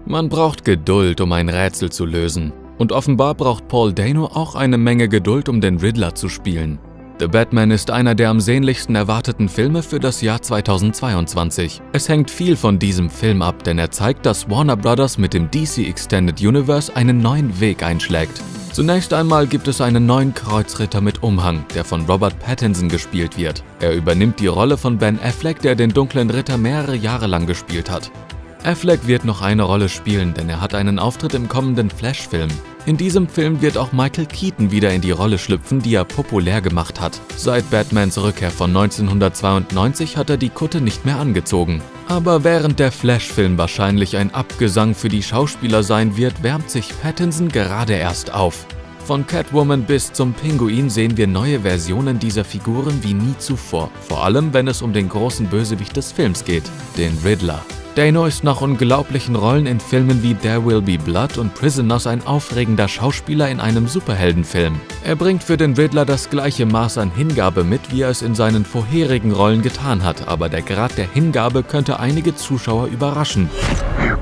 Man braucht Geduld, um ein Rätsel zu lösen. Und offenbar braucht Paul Dano auch eine Menge Geduld, um den Riddler zu spielen. The Batman ist einer der am sehnlichsten erwarteten Filme für das Jahr 2022. Es hängt viel von diesem Film ab, denn er zeigt, dass Warner Bros. Mit dem DC Extended Universe einen neuen Weg einschlägt. Zunächst einmal gibt es einen neuen Kreuzritter mit Umhang, der von Robert Pattinson gespielt wird. Er übernimmt die Rolle von Ben Affleck, der den dunklen Ritter mehrere Jahre lang gespielt hat. Affleck wird noch eine Rolle spielen, denn er hat einen Auftritt im kommenden Flash-Film. In diesem Film wird auch Michael Keaton wieder in die Rolle schlüpfen, die er populär gemacht hat. Seit Batmans Rückkehr von 1992 hat er die Kutte nicht mehr angezogen. Aber während der Flash-Film wahrscheinlich ein Abgesang für die Schauspieler sein wird, wärmt sich Pattinson gerade erst auf. Von Catwoman bis zum Pinguin sehen wir neue Versionen dieser Figuren wie nie zuvor, vor allem wenn es um den großen Bösewicht des Films geht, den Riddler. Dano ist nach unglaublichen Rollen in Filmen wie There Will Be Blood und Prisoners ein aufregender Schauspieler in einem Superheldenfilm. Er bringt für den Riddler das gleiche Maß an Hingabe mit, wie er es in seinen vorherigen Rollen getan hat, aber der Grad der Hingabe könnte einige Zuschauer überraschen. You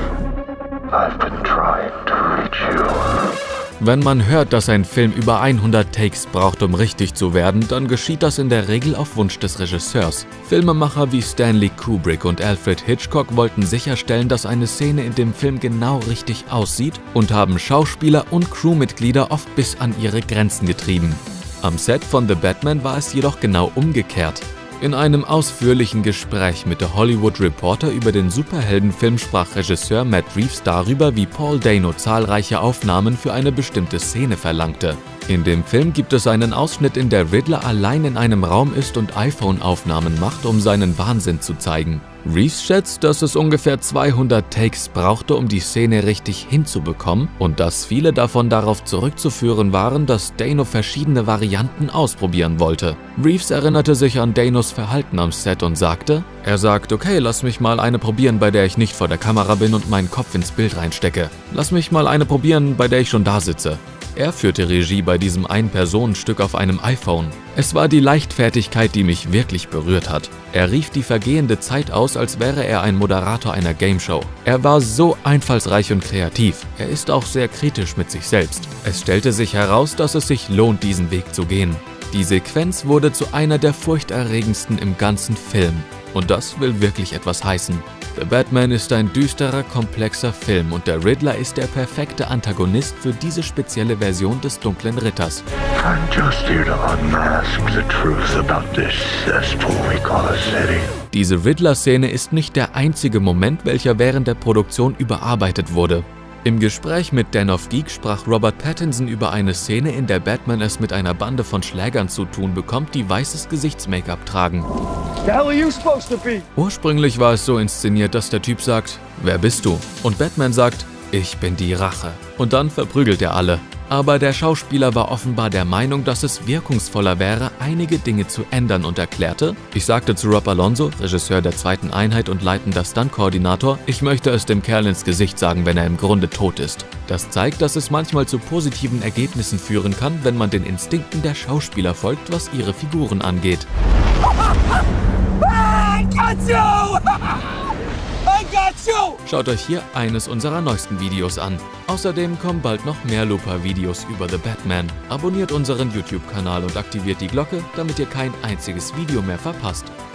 came. I've been trying to reach you. Wenn man hört, dass ein Film über 100 Takes braucht, um richtig zu werden, dann geschieht das in der Regel auf Wunsch des Regisseurs. Filmemacher wie Stanley Kubrick und Alfred Hitchcock wollten sicherstellen, dass eine Szene in dem Film genau richtig aussieht und haben Schauspieler und Crewmitglieder oft bis an ihre Grenzen getrieben. Am Set von The Batman war es jedoch genau umgekehrt. In einem ausführlichen Gespräch mit The Hollywood Reporter über den Superheldenfilm sprach Regisseur Matt Reeves darüber, wie Paul Dano zahlreiche Aufnahmen für eine bestimmte Szene verlangte. In dem Film gibt es einen Ausschnitt, in der Riddler allein in einem Raum ist und iPhone-Aufnahmen macht, um seinen Wahnsinn zu zeigen. Reeves schätzt, dass es ungefähr 200 Takes brauchte, um die Szene richtig hinzubekommen und dass viele davon darauf zurückzuführen waren, dass Dano verschiedene Varianten ausprobieren wollte. Reeves erinnerte sich an Danos Verhalten am Set und sagte, er sagt, okay, lass mich mal eine probieren, bei der ich nicht vor der Kamera bin und meinen Kopf ins Bild reinstecke. Lass mich mal eine probieren, bei der ich schon da sitze. Er führte Regie bei diesem Ein-Personen-Stück auf einem iPhone. Es war die Leichtfertigkeit, die mich wirklich berührt hat. Er rief die vergehende Zeit aus, als wäre er ein Moderator einer Gameshow. Er war so einfallsreich und kreativ. Er ist auch sehr kritisch mit sich selbst. Es stellte sich heraus, dass es sich lohnt, diesen Weg zu gehen. Die Sequenz wurde zu einer der furchterregendsten im ganzen Film. Und das will wirklich etwas heißen. The Batman ist ein düsterer, komplexer Film und der Riddler ist der perfekte Antagonist für diese spezielle Version des dunklen Ritters. I'm just here to unmask the truth about this cesspool we call a city. Diese Riddler-Szene ist nicht der einzige Moment, welcher während der Produktion überarbeitet wurde. Im Gespräch mit Den of Geek sprach Robert Pattinson über eine Szene, in der Batman es mit einer Bande von Schlägern zu tun bekommt, die weißes Gesichts-Make-up tragen. The hell are you supposed to be? Ursprünglich war es so inszeniert, dass der Typ sagt, wer bist du? Und Batman sagt, ich bin die Rache. Und dann verprügelt er alle. Aber der Schauspieler war offenbar der Meinung, dass es wirkungsvoller wäre, einige Dinge zu ändern und erklärte, ich sagte zu Rob Alonso, Regisseur der zweiten Einheit und leitender Stunt-Koordinator, ich möchte es dem Kerl ins Gesicht sagen, wenn er im Grunde tot ist. Das zeigt, dass es manchmal zu positiven Ergebnissen führen kann, wenn man den Instinkten der Schauspieler folgt, was ihre Figuren angeht. Schaut euch hier eines unserer neuesten Videos an. Außerdem kommen bald noch mehr Looper-Videos über The Batman. Abonniert unseren YouTube-Kanal und aktiviert die Glocke, damit ihr kein einziges Video mehr verpasst.